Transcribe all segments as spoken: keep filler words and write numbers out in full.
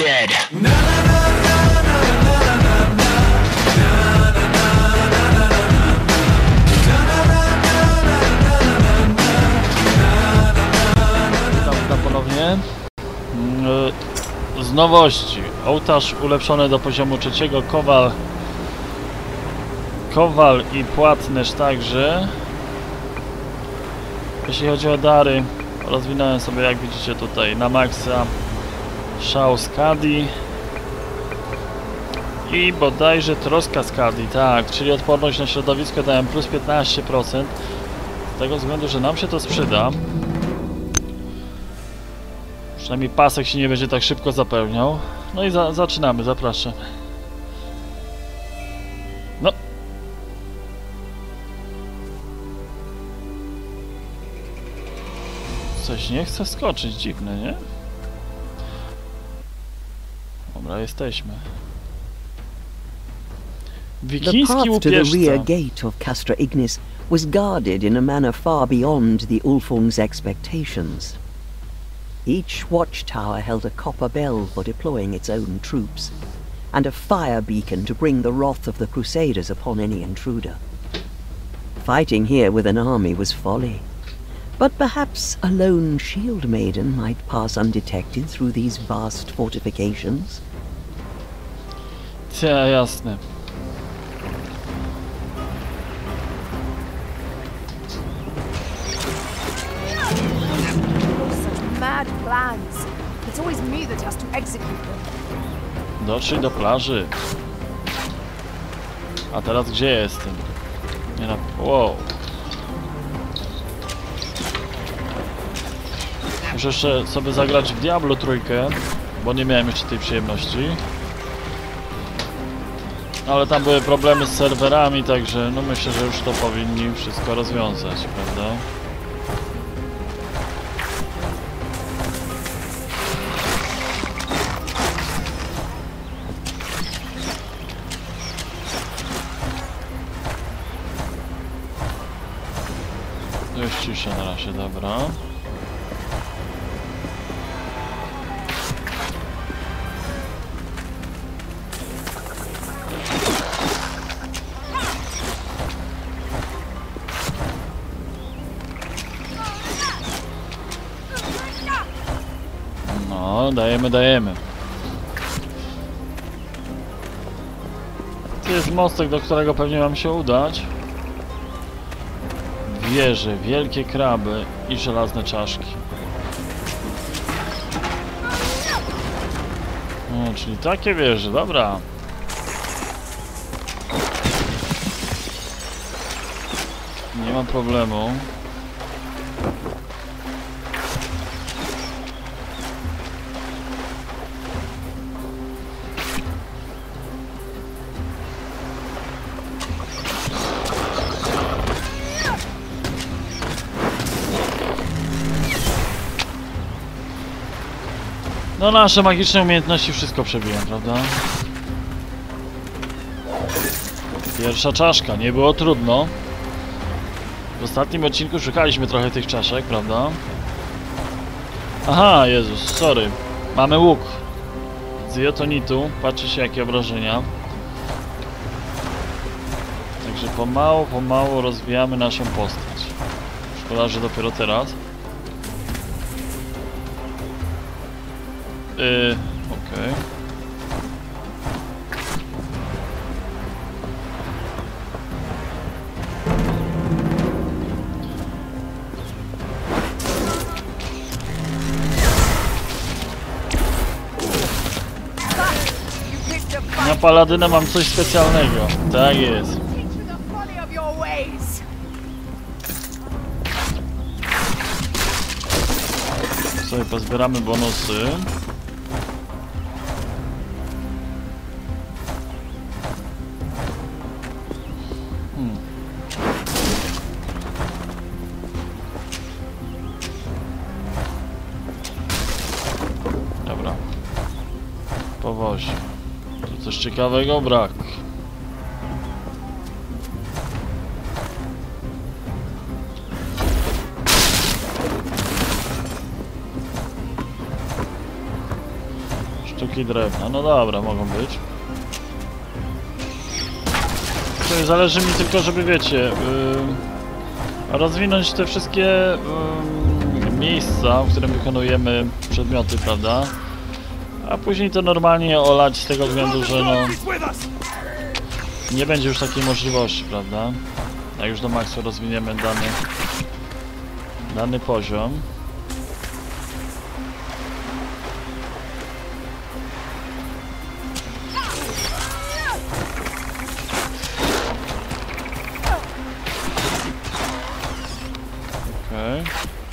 dead. Witam ponownie. Z nowości. Ołtarz ulepszony do poziomu trzeciego. Kowal. Kowal i płatnerz także. Jeśli chodzi o dary, rozwinąłem sobie, jak widzicie tutaj, na maksa szał Skadi i bodajże troska Skadi, tak, czyli odporność na środowisko dałem plus piętnaście procent, z tego względu, że nam się to sprzyda. Przynajmniej pasek się nie będzie tak szybko zapełniał. No i za zaczynamy, zapraszam. No. Coś nie chce skoczyć, dziwne, nie? Dobra, jesteśmy. Wikiński path to the rear łupieżca. gate of Castra Ignis was guarded in a manner far beyond the Ulfung's expectations. Each watchtower held a copper bell for deploying its own troops, and a fire beacon to bring the wrath of the Crusaders upon any intruder. Fighting here with an army was folly. But perhaps a lone shield maiden might pass undetected through these vast fortifications. Ja, jasne. Such mad plans. It's always me that has to execute them. Doszli do plaży. A teraz gdzie jestem? Nie na... Wow. Muszę jeszcze sobie zagrać w Diablo trójkę, bo nie miałem jeszcze tej przyjemności. Ale tam były problemy z serwerami, także no myślę, że już to powinni wszystko rozwiązać, prawda? Jest cisza na razie, dobra. No, dajemy, dajemy. To jest mostek, do którego pewnie mam się udać. Wieże, wielkie kraby i żelazne czaszki. No, czyli takie wieże, dobra. Nie ma problemu. No nasze magiczne umiejętności wszystko przebiją, prawda? Pierwsza czaszka, nie było trudno. W ostatnim odcinku szukaliśmy trochę tych czaszek, prawda? Aha, Jezus, sorry. Mamy łuk z jotonitu, patrzcie się jakie obrażenia. Także pomału, pomału rozwijamy naszą postać. Szkoda, że dopiero teraz. Yy, okej. Okay. Na paladynę mam coś specjalnego. Tak jest. Sobie pozbieramy bonusy. Hmm. Dobra. Powozi. Tu coś ciekawego brak. Bloki drewna, no dobra, mogą być. Czyli zależy mi tylko, żeby wiecie, yy, rozwinąć te wszystkie yy, miejsca, w którym wykonujemy przedmioty, prawda? A później to normalnie olać z tego względu, że no nie będzie już takiej możliwości, prawda? Jak już do maksu rozwiniemy dany, dany poziom. Okej.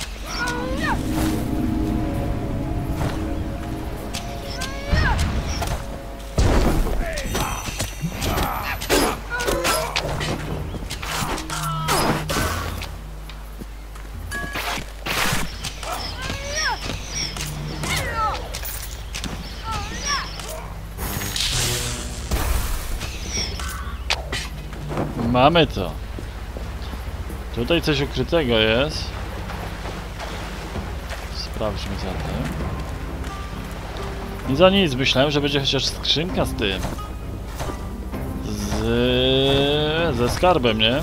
Mamy to. Tutaj coś ukrytego jest. Sprawdźmy zatem. Nic za nic, myślałem, że będzie chociaż skrzynka z tym. Z... ze skarbem, nie?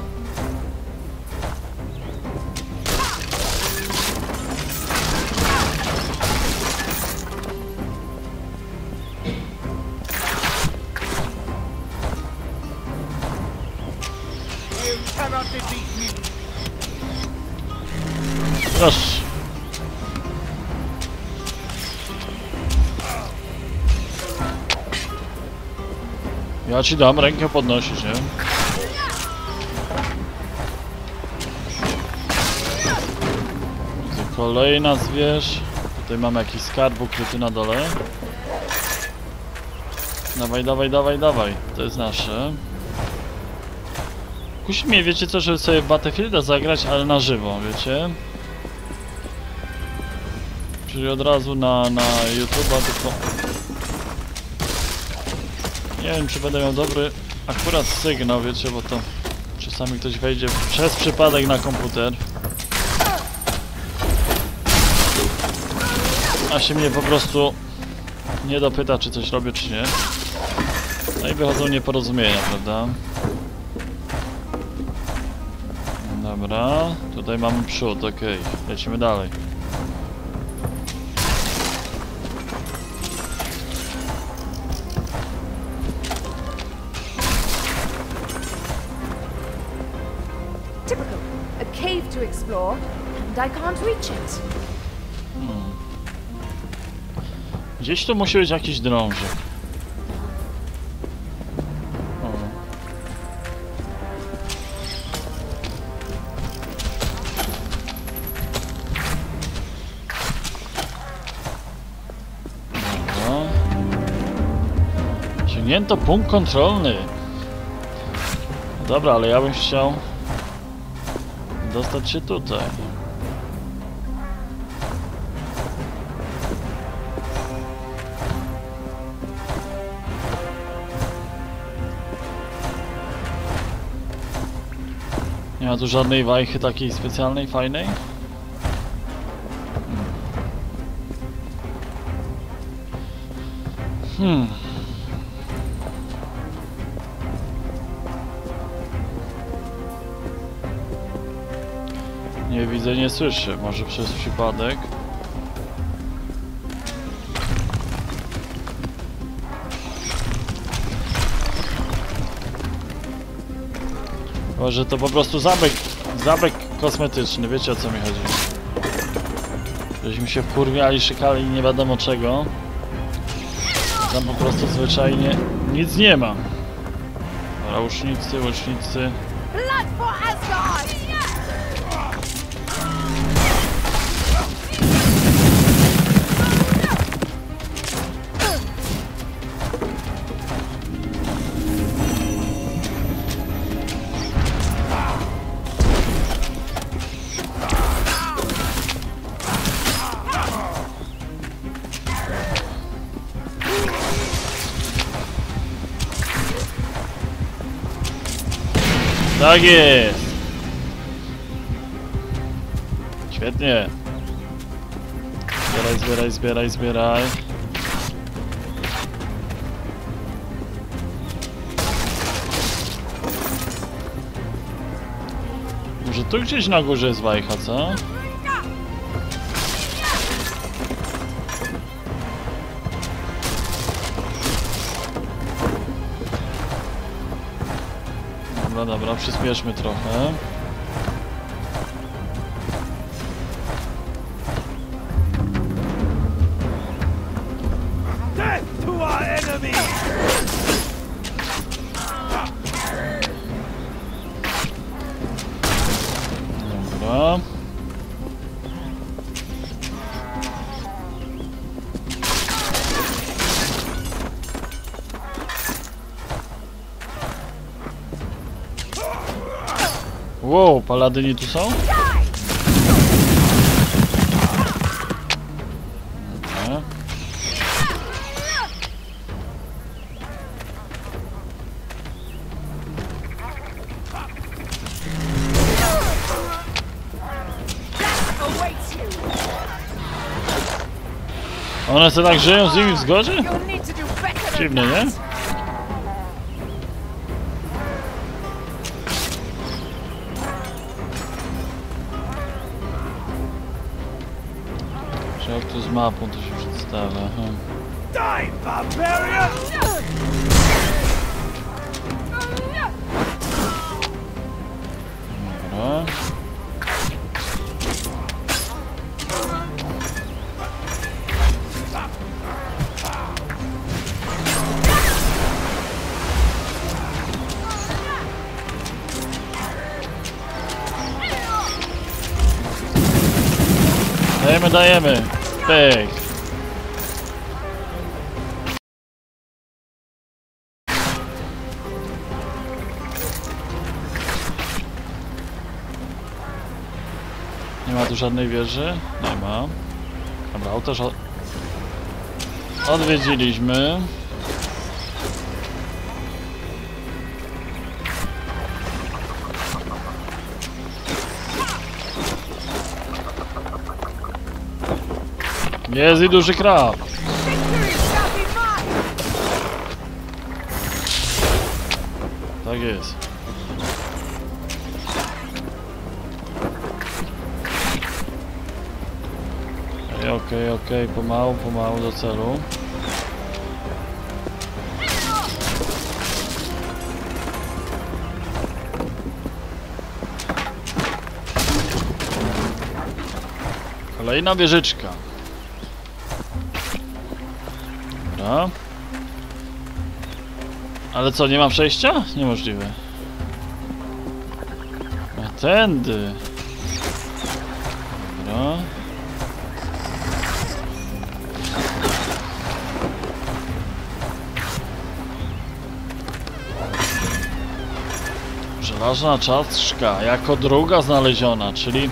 Proszę. Ja ci dam rękę podnosić, nie? Kolejna zwierz. Tutaj mamy jakiś skarb ukryty na dole. Dawaj, dawaj, dawaj, dawaj. To jest nasze. Kusi mnie, wiecie co, żeby sobie w Battlefielda zagrać, ale na żywo, wiecie? Czyli od razu na, na YouTube'a, tylko... Nie wiem, czy będę miał dobry akurat sygnał, wiecie, bo to czasami ktoś wejdzie przez przypadek na komputer. A się mnie po prostu nie dopyta, czy coś robię, czy nie. No i wychodzą nieporozumienia, prawda? Dobra, tutaj mamy przód, ok, lecimy dalej. Typical. A cave to explore, and I can't reach it. Hmm. Gdzieś tu musi być jakiś drążek. Osiągnięto punkt kontrolny. Dobra, ale ja bym chciał dostać się tutaj. Nie ma tu żadnej wajchy takiej specjalnej, fajnej? Hmm. Nie widzę, nie słyszę. Może przez przypadek. Może to po prostu zabieg, zabieg kosmetyczny. Wiecie, o co mi chodzi? Żeśmy się wkurwiali, szykali nie wiadomo czego. Tam po prostu zwyczajnie nic nie ma. Dobra, łucznicy, łucznicy. Blood for Asgard! Tak jest! Świetnie! Zbieraj, zbieraj, zbieraj, zbieraj. Może tu gdzieś na górze jest wajcha, co? Dobra, dobra, przyspieszmy trochę. Death to our enemy! Dobra. Wow, paladyni tu są? Dobra. Awaits you. One sobie tak żyją z nimi w zgodzie? You'll need to do better than Dziwne, nie? that. Czy jak tu z mapą to się przedstawia? Hmm. Die, barbarian! Dobra. Dajemy, dajemy! Pyk! Nie ma tu żadnej wieży? Nie ma. Dobra, ołtarz od... odwiedziliśmy. Jest i duży krab. Victory shall be mine. Tak jest. Okej, okej, okej, pomału, pomału do celu. Kolejna wieżyczka. Dobra. Ale co, nie ma przejścia? Niemożliwe. A tędy. Dobra. Żelazna czaszka jako druga znaleziona, czyli...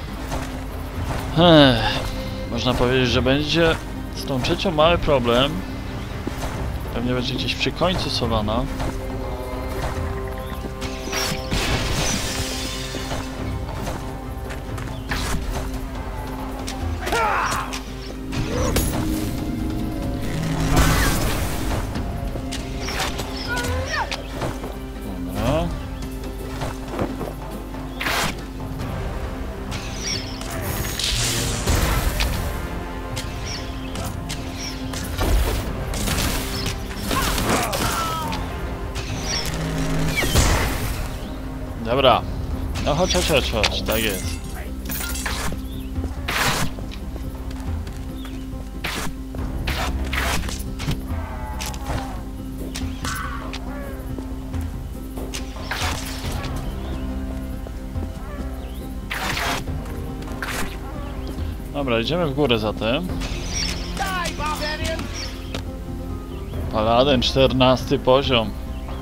Ech, można powiedzieć, że będzie z tą trzecią mały problem. Pewnie będzie gdzieś przy końcu schowana. Dobra. Dobra. No chodź, chodź, chodź, chodź, tak jest. Dobra, idziemy w górę zatem. Die, barbarian! Paladyn, czternasty poziom.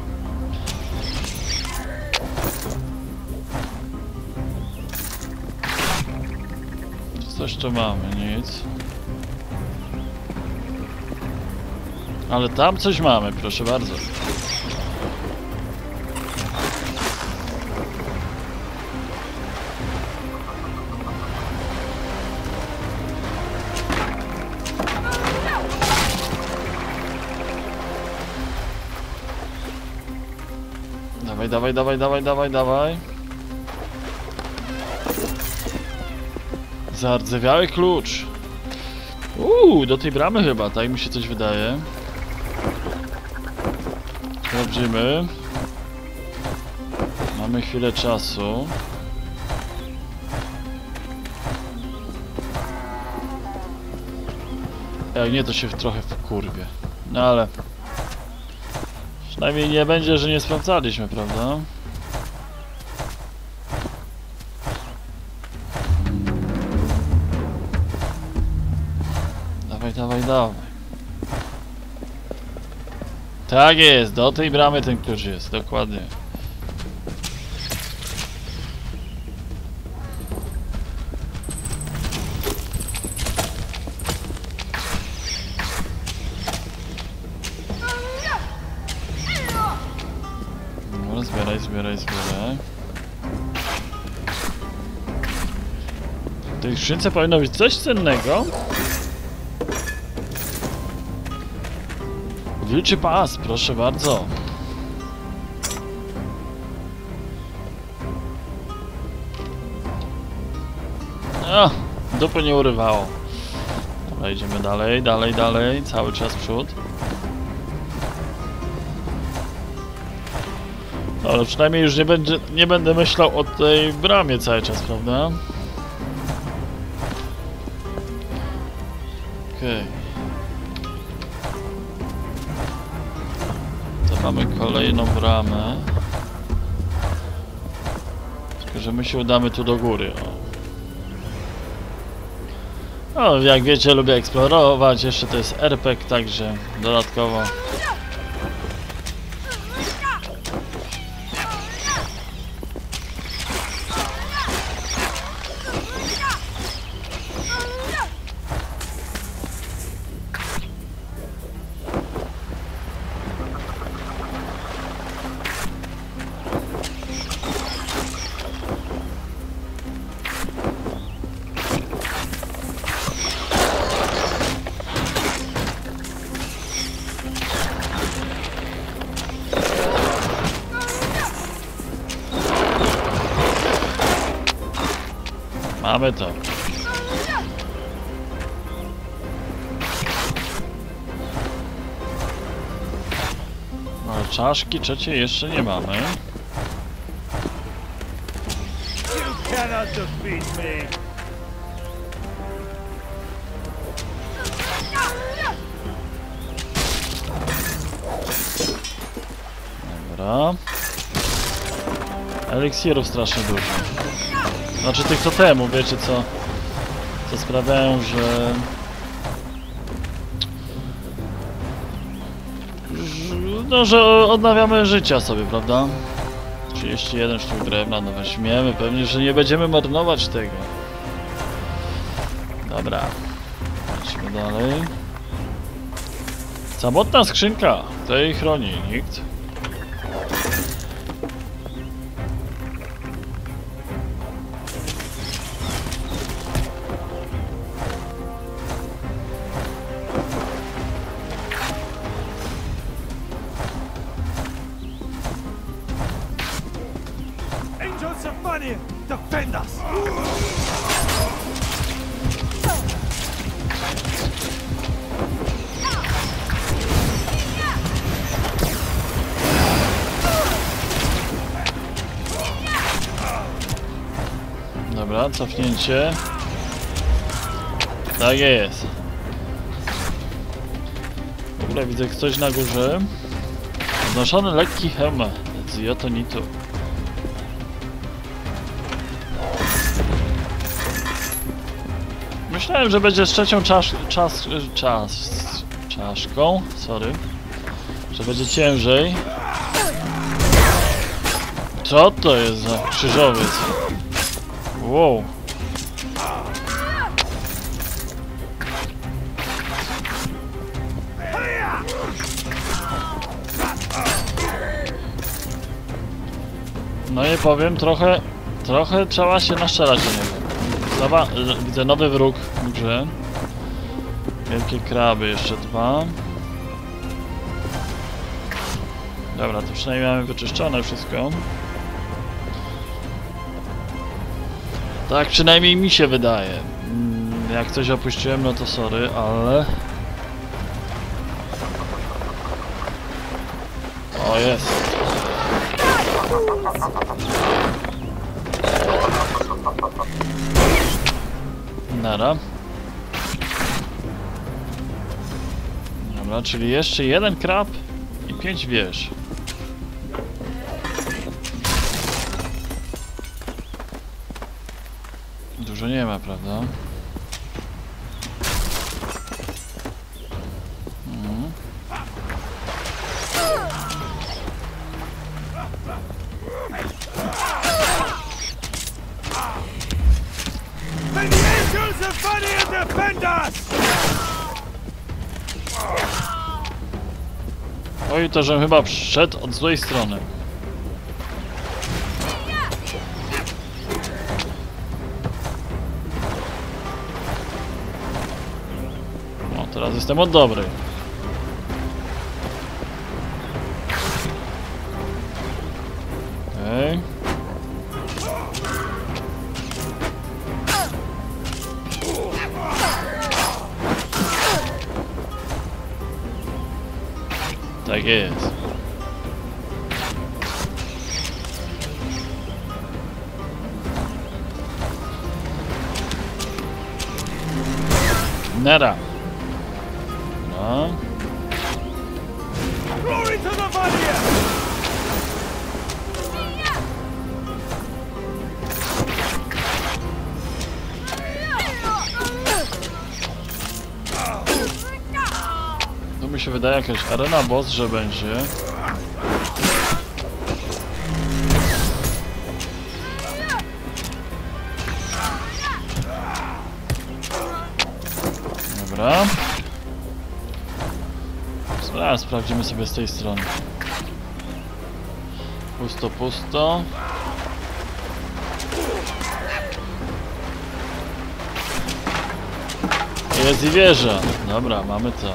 Coś tu mamy, nic. Ale tam coś mamy, proszę bardzo. Dawaj, dawaj, dawaj, dawaj, dawaj, dawaj. Zardzewiały klucz. Uuu, do tej bramy chyba, tak mi się coś wydaje. Sprawdzimy. Mamy chwilę czasu. Jak nie, to się trochę wkurwię. No ale... Przynajmniej nie będzie, że nie sprawdzaliśmy, prawda? Dawaj, dawaj, dawaj. Tak jest, do tej bramy ten klucz jest, dokładnie. No, zbieraj, zbieraj, zbieraj. W tej skrzynce powinno być coś cennego. Wilczy pas, proszę bardzo. O, dupy nie urywało. Dobra, idziemy dalej, dalej, dalej, cały czas w przód. Ale przynajmniej już nie, będzie, nie będę myślał o tej bramie cały czas, prawda? Okej. Okay. Mamy kolejną bramę. Tylko że my się udamy tu do góry. O, o jak wiecie, lubię eksplorować. Jeszcze to jest er pe gie, także dodatkowo. Mamy to. No, czaszki trzeciej jeszcze nie mamy. You cannot defeat me. Dobra. Eliksirów strasznie dużo. Znaczy tych totemów, wiecie co, co sprawiają, że... No, że odnawiamy życia sobie, prawda? trzydzieści jeden sztuk drewna, no weźmiemy, pewnie, że nie będziemy marnować tego. Dobra, lecimy dalej. Samotna skrzynka, tej chroni nikt. Defend us! Dobra, cofnięcie. Tak jest. W ogóle widzę ktoś na górze. Znoszony lekki hełm z jotonitu. Myślałem, że będzie z trzecią czasz, czas, czas, czaszką, sorry, że będzie ciężej. Co to jest za krzyżowiec? Wow. No i powiem, trochę, trochę trzeba się naszczerać do niego. Zobacz, widzę nowy wróg w grze. Wielkie kraby, jeszcze dwa. Dobra, to przynajmniej mamy wyczyszczone wszystko. Tak przynajmniej mi się wydaje. Jak coś opuściłem, no to sorry, ale... O, jest. Nara. Dobra, czyli jeszcze jeden krab i pięć wież. Dużo nie ma, prawda? Mhm. May the angels of Valia defend us! Oj, to żem chyba przyszedł od złej strony. No, teraz jestem od dobrej. Okej. Tak jest. Nara. No. Glory to the Valia! Tu mi się wydaje jakaś arena boss, że będzie. Dobra. Zaraz sprawdzimy sobie z tej strony. Pusto, pusto. Jest i wieża. Dobra, mamy to.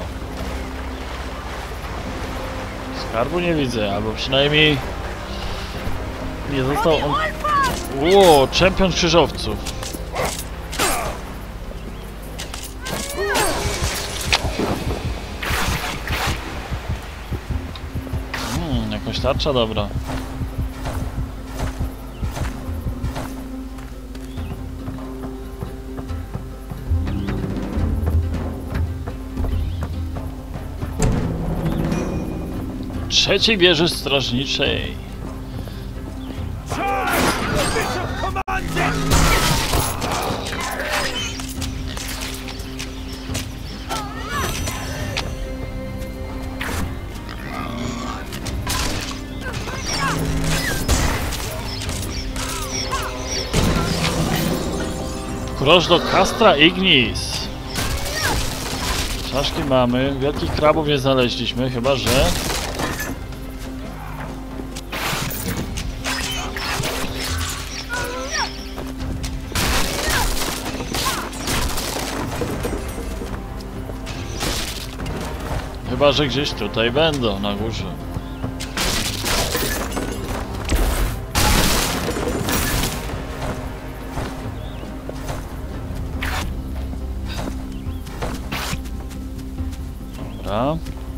Skarbu nie widzę, albo przynajmniej nie został on... Ło, czempion krzyżowców. Hmm, jakaś tarcza dobra. Trzeciej wieży strażniczej. Charge! The bishop commands it! Kroż do Castra Ignis. Czaszki mamy, wielkich krabów nie znaleźliśmy, chyba że... Chyba że gdzieś tutaj będą, na górze. Dobra.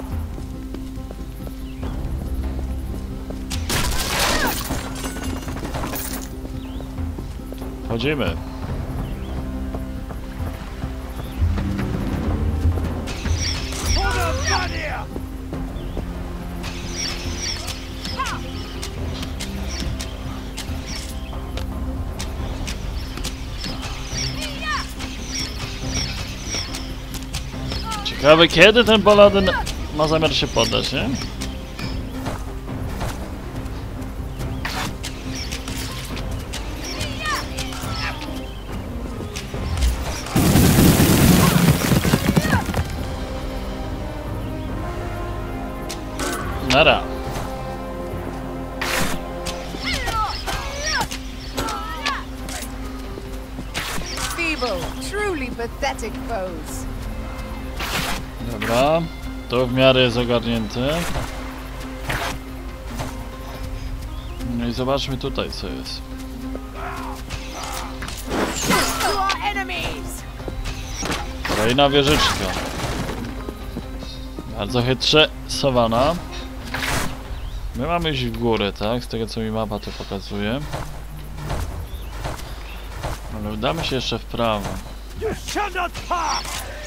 Wchodzimy. For the Valia! Ciekawe kiedy ten paladyn ma zamiar się poddać, nie? Nara. Feeble, truly pathetic foes. Dobra, to w miarę jest ogarnięte. No i zobaczmy tutaj co jest. To our enemies! Kolejna wieżyczka. Bardzo chytrze sowana. My mamy iść w górę, tak? Z tego co mi mapa to pokazuje. Ale udamy się jeszcze w prawo. You shall not pass!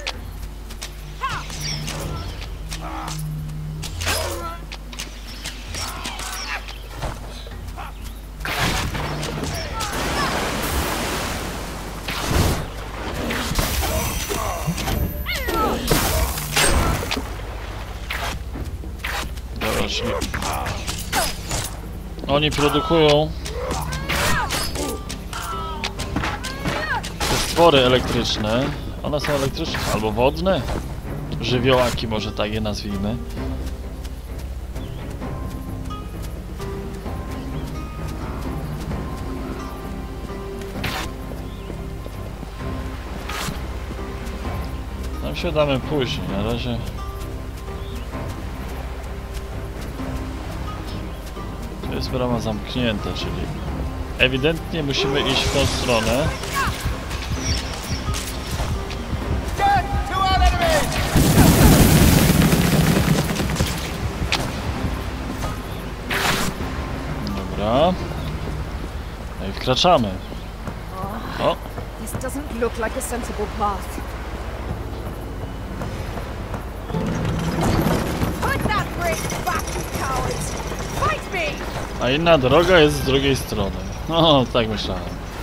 Dobra, czyli... Oni produkują te stwory elektryczne. One są elektryczne albo wodne. Żywiołaki, może tak je nazwijmy. Tam się damy później, na razie. To jest brama zamknięta, czyli ewidentnie musimy iść w tą stronę. Dobra. No i wkraczamy. O! This doesn't look like a sensible path. Put that brick back, you cowards! Fight me! A inna droga jest z drugiej strony. No, tak myślałem.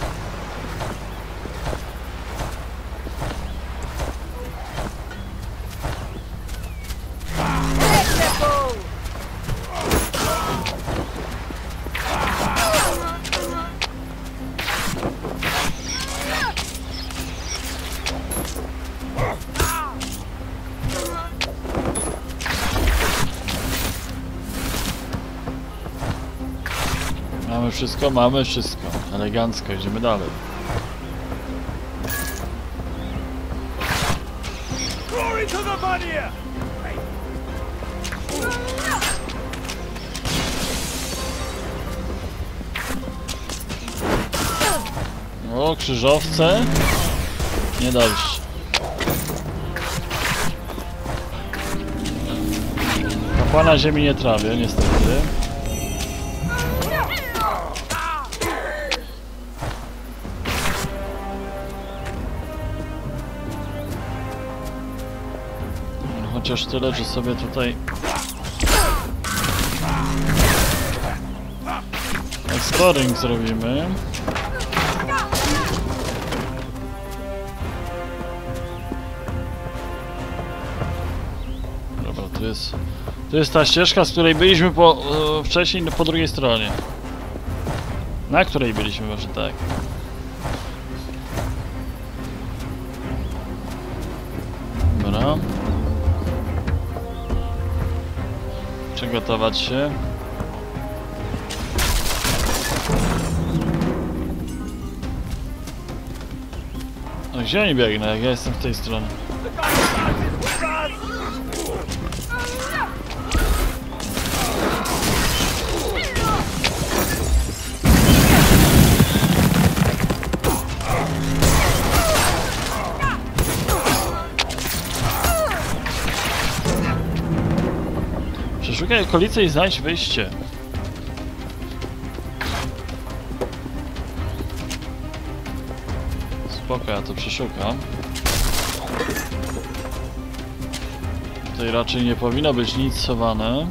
Mamy wszystko, mamy wszystko. Elegancko, idziemy dalej. Glory to the Vanir! O, krzyżowce. Nie dalsze. Kapłana ziemi nie trawię, niestety. Chociaż tyle, że sobie tutaj exploring zrobimy. Dobra, tu jest, tu jest ta ścieżka, z której byliśmy po, e, wcześniej, po drugiej stronie. Na której byliśmy, może tak. Dobra. Przygotować się. No gdzie oni biegną, jak ja jestem w tej stronie? Przeszukaj okolice i znajdź wyjście. Spoko, ja to przeszukam. Tutaj raczej nie powinno być nic schowane.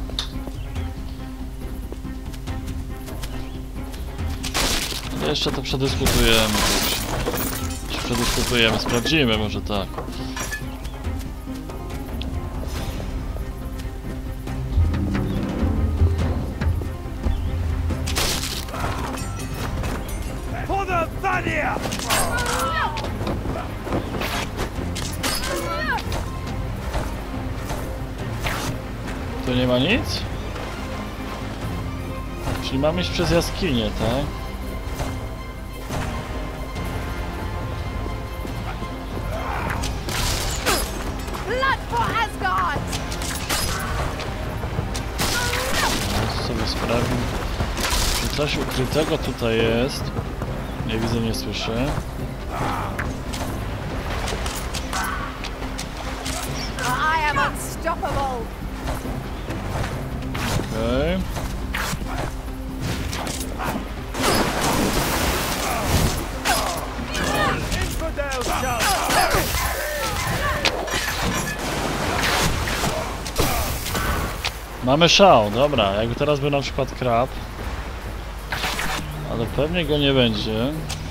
Ale jeszcze to przedyskutujemy. Przedyskutujemy, sprawdzimy może tak. For the Vanir! Tu nie ma nic? Czyli mamy iść przez jaskinię, tak? Blood for Asgard! No, sobie sprawdzę. Czy coś ukrytego tutaj jest? Nie widzę, nie słyszę. Stop them all. Okej. Infidel shall Mamy szał, dobra, jakby teraz był na przykład krab. Ale pewnie go nie będzie.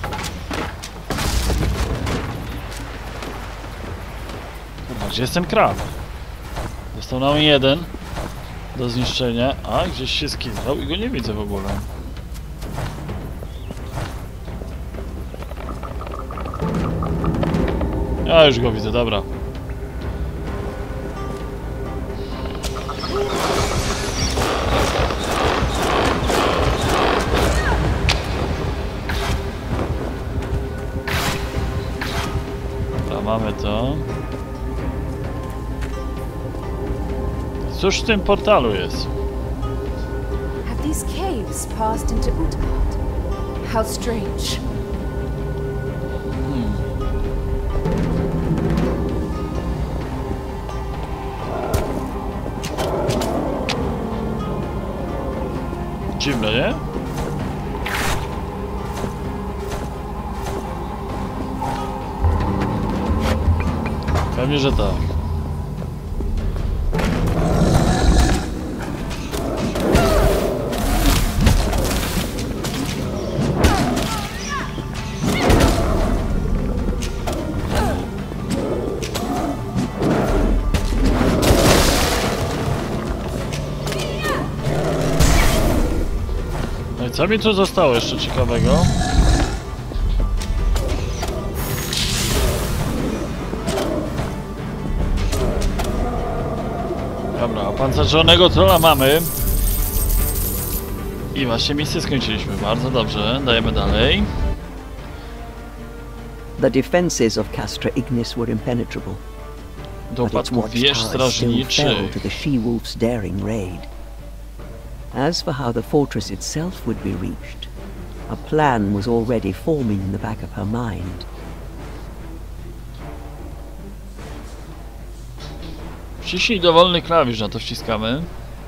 Kurwa, gdzie jest ten krab? Został nam jeden do zniszczenia, a gdzieś się skitrał i go nie widzę w ogóle. Ja już go widzę, dobra. Dobra, mamy to. Cóż w tym portalu jest? Have these caves passed into Utgard? How strange. Dziwne, nie? Pewnie, że tak. No i co mi tu zostało jeszcze ciekawego? Dobra, opancerzonego trolla mamy. I właśnie misję skończyliśmy. Bardzo dobrze, dajemy dalej. The defences of Castra Ignis were impenetrable, Do but its upadku wież watchtowers still fell to strażniczy. the she-wolf's daring raid. As for how the fortress itself would be reached, a plan was already forming in the back of her mind. Wciśnij dowolny klawisz, na to wciskamy.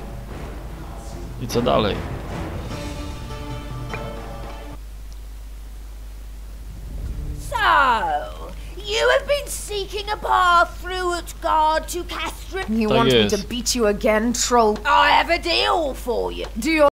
I co dalej? So, you have been seeking a path through Utgard to Castra. You Tak want me jest. to beat you again, troll? I have a deal for you. Do your